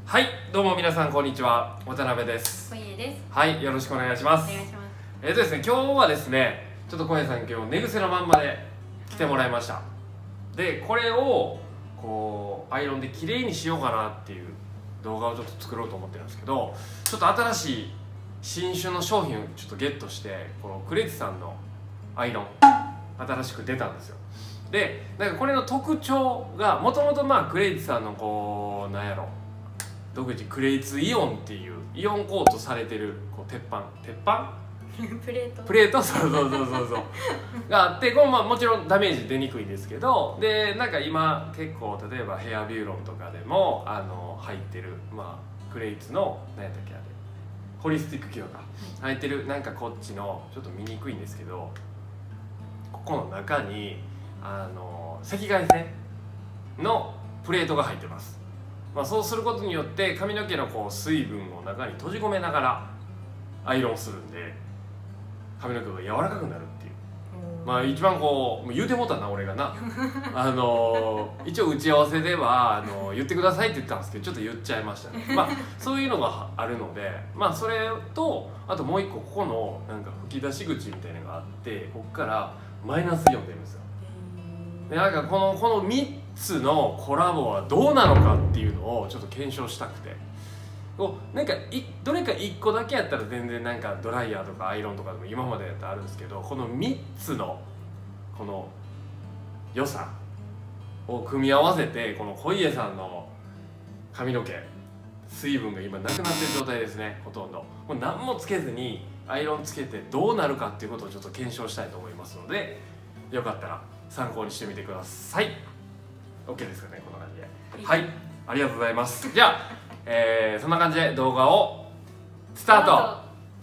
はい、どうも皆さんこんにちは、渡辺です。 小家です。 はい、よろしくお願いします。 お願いします。 ですね、今日はですね、ちょっと小家さん今日寝癖のまんまで来てもらいました。で、これをこうアイロンで綺麗にしようかなっていう動画をちょっと作ろうと思ってるんですけど、ちょっと新しい新種の商品をちょっとゲットして、このクレイツさんのアイロン新しく出たんですよ。で、なんかこれの特徴がもともとクレイツさんのこうなんやろ、独自クレイツイオンっていうイオンコートされてるこう鉄板プレートそうがあって、これもちろんダメージ出にくいんですけど、でなんか今結構例えばヘアビューロンとかでも入ってるクレイツの何やったっけ、あれホリスティックケアか入ってる、なんかこっちのちょっと見にくいんですけど、ここの中に赤外線のプレートが入ってます。そうすることによって髪の毛のこう水分を中に閉じ込めながらアイロンするんで、髪の毛が柔らかくなるっていう、一番こう言うてもうたな俺がな一応打ち合わせでは言ってくださいって言ったんですけど、ちょっと言っちゃいましたね。そういうのがあるので、それとあともう一個、ここのなんか吹き出し口みたいなのがあって、ここからマイナスイオン出るんですよ。でなんかこの3つのコラボはどうなのかっていうのをちょっと検証したくて、なんかどれか1個だけやったら全然なんかドライヤーとかアイロンとかでも今までやったらあるんですけど、この3つのこの良さを組み合わせて、この小家さんの髪の毛水分が今なくなってる状態ですね。ほとんどもう何もつけずにアイロンつけてどうなるかっていうことをちょっと検証したいと思いますので、よかったら参考にしてみてください。 OK ですかね、こんな感じで。はい、ありがとうございます。じゃあ、そんな感じで動画をスタート。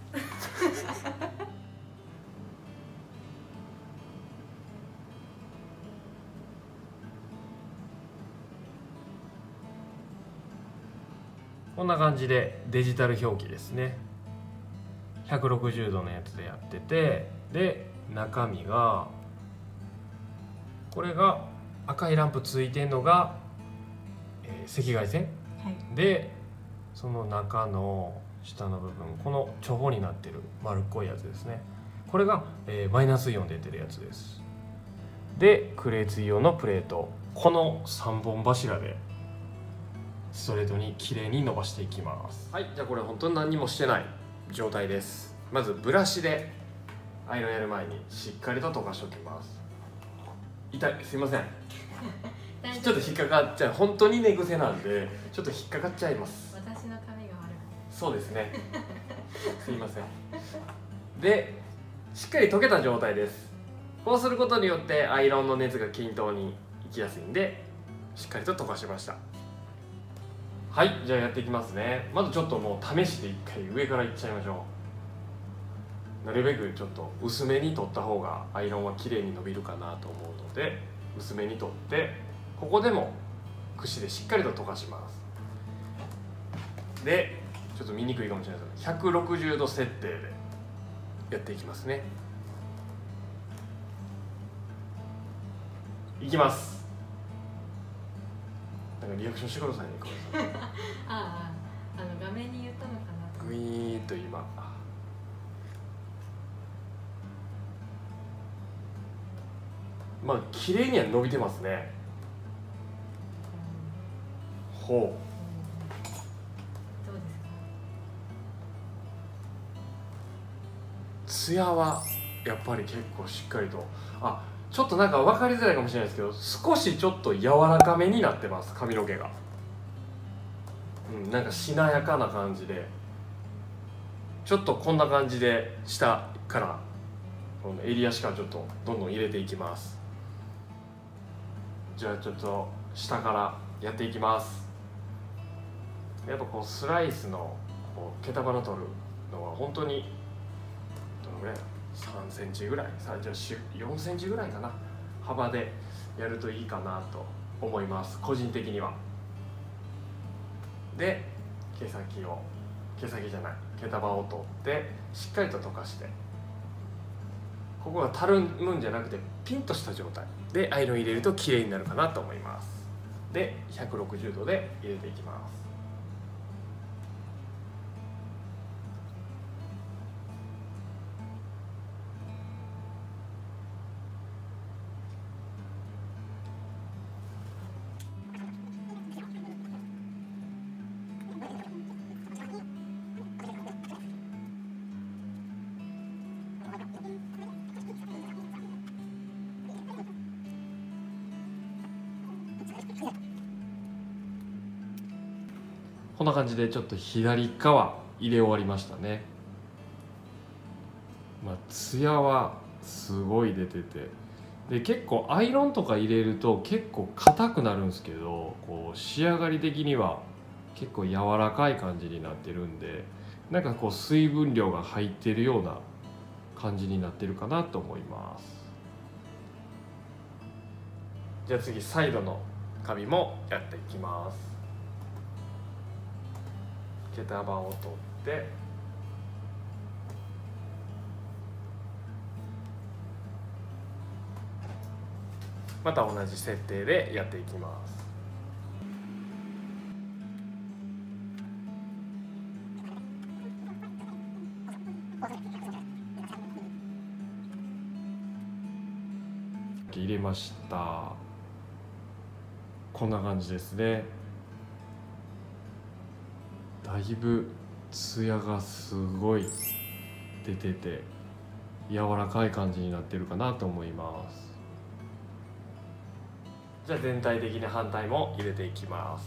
こんな感じでデジタル表記ですね。160度のやつでやってて、で中身がこれが赤いランプついてるのが、赤外線、でその中の下の部分、このチョボになってる丸っこいやつですね。これが、マイナスイオン出てるやつです。でクレイツイオンのプレート、この3本柱でストレートに綺麗に伸ばしていきます。はい、じゃあこれ本当に何にもしてない状態です。まずブラシでアイロンやる前にしっかりと溶かしておきます。痛い、すいませんちょっと引っかかっちゃう、本当に寝癖なんでちょっと引っかかっちゃいます。 私の髪が悪い。 そうですねすいません。でしっかり溶けた状態です。こうすることによってアイロンの熱が均等にいきやすいんで、しっかりと溶かしました。はい、じゃあやっていきますね。まずちょっともう試して一回上からいっちゃいましょう。なるべくちょっと薄めに取った方がアイロンは綺麗に伸びるかなと思うので、薄めに取って、ここでも櫛でしっかりと溶かします。でちょっと見にくいかもしれないですけど、160度設定でやっていきますね。いきます。なんかリアクションしてくださいね、これ画面に言ったのかな。 グイーンと今綺麗には伸びてますね。ほう、 どうですか。 ツヤはやっぱり結構しっかりと、ちょっとなんか分かりづらいかもしれないですけど、少しちょっと柔らかめになってます、髪の毛が。なんかしなやかな感じで、ちょっとこんな感じで下からこの襟足からちょっとどんどん入れていきます。じゃあちょっと下からやっていきます。やっぱこうスライスのこう毛束の取るのは本当にどのぐらい、3センチぐらい、じゃあ4センチぐらいかな、幅でやるといいかなと思います、個人的には。で毛束を取ってしっかりと溶かして、ここがたるむんじゃなくてピンとした状態でアイロン入れると綺麗になるかなと思います。で160度で入れていきます。 こんな感じでちょっと左側入れ終わりましたね。ツヤはすごい出てて、で結構アイロンとか入れると結構硬くなるんですけど、こう仕上がり的には結構柔らかい感じになってるんで、なんかこう水分量が入ってるような感じになってるかなと思います。じゃあ次サイドの紙もやっていきます。毛束を取ってまた同じ設定でやっていきます。入れました。こんな感じですね。だいぶツヤがすごい出てて柔らかい感じになってるかなと思います。じゃあ全体的に反対も入れていきます。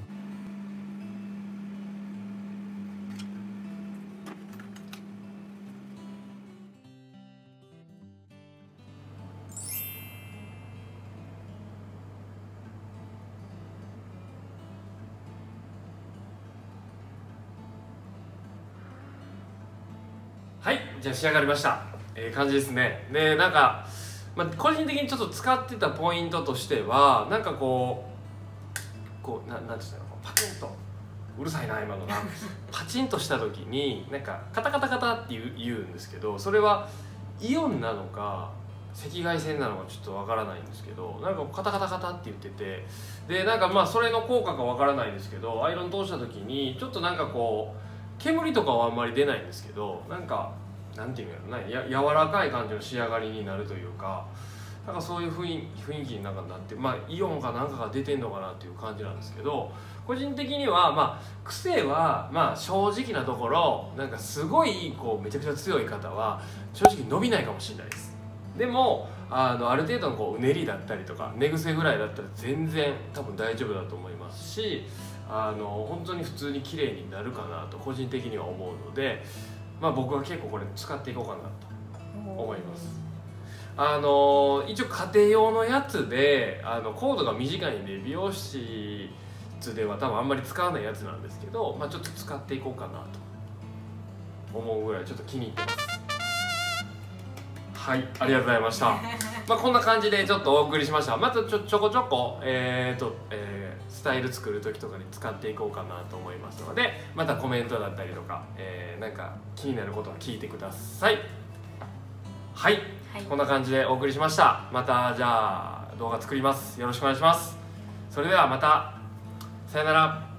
はい、じゃあ仕上がりました。感じですね。で、なんか、個人的にちょっと使ってたポイントとしては、なんかなんていうんだろう、パチンと、うるさいな今のな、パチンとした時になんかカタカタカタって言うんですけど、それはイオンなのか赤外線なのかちょっとわからないんですけど、なんかカタカタカタって言ってて、でなんかそれの効果かわからないんですけど、アイロン通した時にちょっとなんか煙とかはあんまり出ないんですけど、なんていうんやろな、柔らかい感じの仕上がりになるというか、なんかそういう雰囲気になんかなって、イオンかなんかが出てんのかなっていう感じなんですけど、個人的には癖は正直なところ、なんかすごいめちゃくちゃ強い方は正直伸びないかもしれないです。でもある程度のうねりだったりとか寝癖ぐらいだったら全然多分大丈夫だと思いますし、本当に普通に綺麗になるかなと個人的には思うので、僕は結構これ使っていこうかなと思います。一応家庭用のやつでコードが短いんで美容室では多分あんまり使わないやつなんですけど、ちょっと使っていこうかなと思うぐらいちょっと気に入ってます。はい、ありがとうございました。こんな感じでちょっとお送りしました。またちょこちょこスタイル作る時とかに使っていこうかなと思いますので、またコメントだったりとか、なんか気になることは聞いてください。はい、こんな感じでお送りしました。またじゃあ動画作ります。よろしくお願いします。それではまた、さよなら。